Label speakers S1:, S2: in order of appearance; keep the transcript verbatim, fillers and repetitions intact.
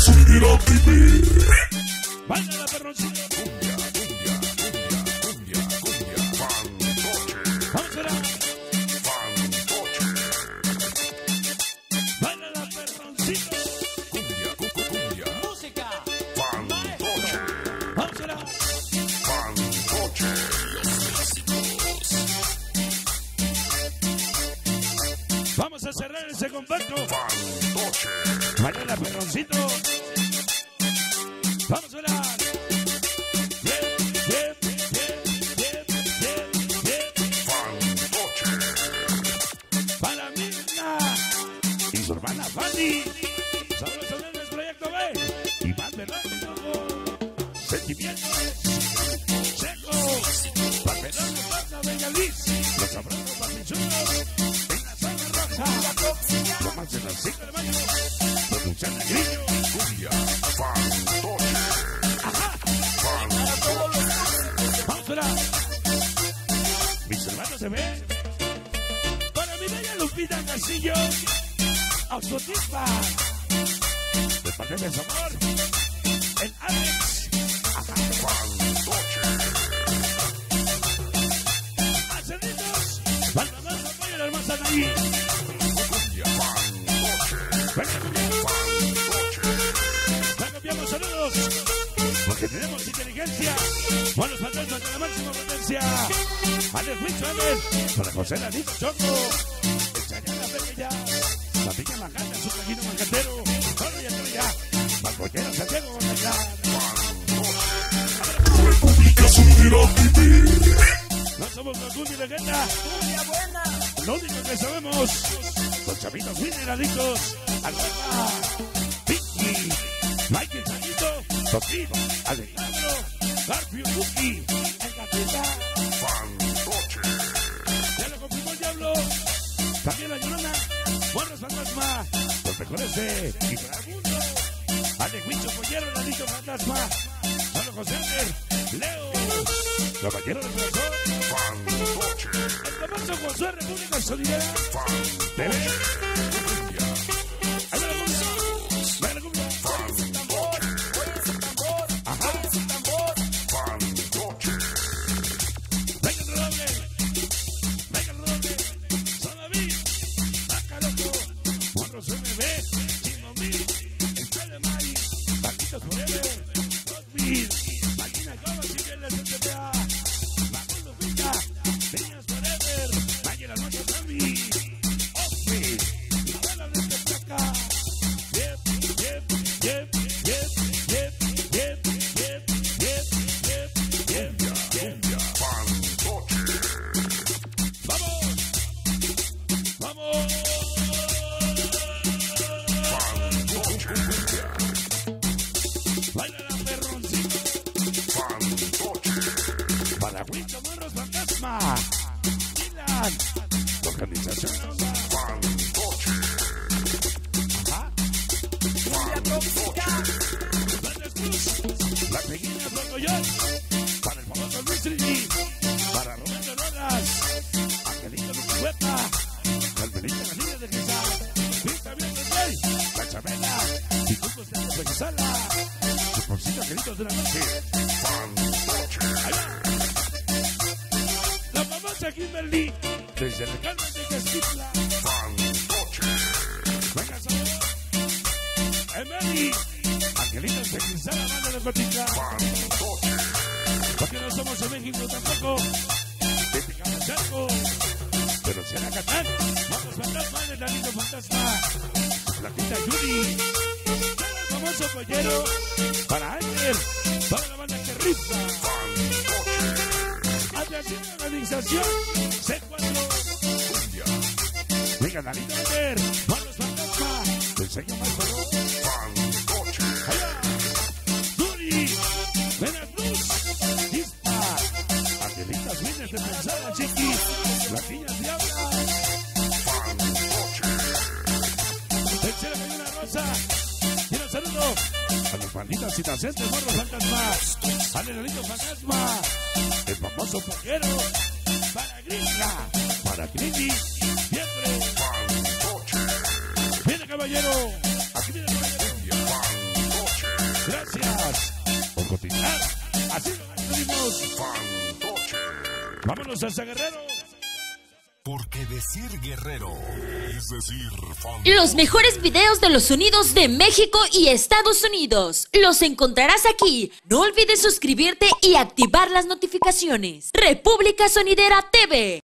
S1: Sonidera T V.
S2: Baila la perroncita.
S1: Cumbia, cumbia, cumbia, cumbia, cumbia. Fantoche.
S2: Vamos a la.
S1: Fantoche.
S2: Baila la perroncita.
S1: Cumbia, cucu, cumbia.
S3: Música.
S1: Fantoche.
S2: Vamos a la.
S1: Fantoche.
S2: Vamos a cerrar ese compacto.
S1: Fantoche.
S2: Baila la perroncito. Vamos a la. Bien, bien, bien, bien, bien, bien.
S1: Fantoche.
S2: Para Mirna y su hermana Fanny. Sabroso Nenes Proyecto B. Y más Velasco. Sentimientos. Secos. Papelón de Pata Bengaliz. Los sabrosos papichulos. En la zona roja. Lo más de las cinco de mayo. Producción de Grillo.
S1: Cumbia. Fantoche.
S2: Vamos a la. Mis hermanos se ven. Para mi bella Lupita Castillo. Autotispa. De parte de su amor. El Alex.
S1: Fantoche.
S2: Aceritos. Para más apoyo la hermosa Nayi.
S1: Cumbia. Fantoche.
S2: Venga,
S1: Fantoche.
S2: ya copiamos saludos. Porque tenemos inteligencia. Buenos fantasmas de la máxima potencia. Alex Wicho, Alex. Para José Ladito Choco. Chañana Pequeña. La piña Majata, su trajino majatero. Solo y estrella. Balcochero Santiago González.
S1: República Sonidera T V.
S2: No somos los Gundi Legenda. Lo único que sabemos. Los chavitos mineralitos. Alberta. Vicky. Michael Sayito. Totino. Alejandro. Garfio Buki. El Gatita.
S1: Fantoche.
S2: Ya lo confirmó el Diablo. También la Llorona. Morros Fantasma. Los mejores de Inframundo. Alex Huicho Pollero. Ladito Fantasma. Solo José Ángel. Leo. Caballero del Corazón.
S1: Fantoche.
S2: El famoso Josué República Solidera. T V.
S1: Cumbia.
S2: Ahí va la cumbia. Va la cumbia. Ajá.
S1: Fantoche.
S2: Venga el redoble. Venga el redoble. Son David. Saca loco. Morros M B. Chimo Mil. Estrella May. Malditos Forever. Godwin. Máquina Cobas y Vieles S P A. Macundo Lupita. Niñas Forever. Valle la Noche Sammy. Ofi. Escuela de Tepeaca. Yep, yep, yep, yep, yep, yep, yep, yep, yep, yep,
S1: Cumbia. Fantoche.
S2: ¡Vamos! ¡Vamos!
S1: Fantoche.
S2: ¡Baila la perroncita!
S1: Fantoche.
S2: Para Huicho Morros Fantasma. Dylan. Organización Onda.
S1: Fantoche.
S2: Ajá.
S1: Fantoche.
S2: Grandes Cruz. La pequeña Flocoyón. Para el famoso Luis Trini. Para Roberto Rodas. Angelito Lucueta. Calverita la niña de Cristal. Vista bien de Rey. La Chabela. Y Cucos de la Sala. Sus bolsitas queridos de la noche.
S1: Fantoche.
S2: Ahí va. La famosa Kimberly. Desde el Carmen de Castilla.
S1: Fantoche.
S2: Venga, sabor. Emily. Angelitos de Cristal, la banda de Cotica.
S1: Fantoche.
S2: Porque no somos de México tampoco. De Picamachaco. Pero será Catán. Vamos fantasma del Ladito Fantasma. La quinta Yuri. Para el famoso pollero. Para Ángel. Toda la banda que rifa.
S1: Fantoche.
S2: Atención a la organización. C cuatro.
S1: Cumbia.
S2: Venga, Danito Vender. Manos Fantasma. Te enseño más color.
S1: Fantoche.
S2: Allá. Duri. Veracruz. Dispa. Angelitas Miles de Pensada, Chiqui. Las niñas Diablas.
S1: Fantoche.
S2: Tercera que hay una rosa. Y un saludo a los banditas inocentes, Morros Fantasma. Al Enanito Fantasma. El famoso poquero. Para Gringa. Para Gringy. Siempre.
S1: Fantoche.
S2: Viene caballero. Aquí viene caballero.
S1: Fantoche.
S2: cotizar. Así lo decimos.
S1: Fantoche.
S2: Vámonos hasta Guerrero.
S1: Porque decir guerrero es decir fantoche.
S3: Los mejores videos de los sonidos de México y Estados Unidos los encontrarás aquí. No olvides suscribirte y activar las notificaciones. República Sonidera T V.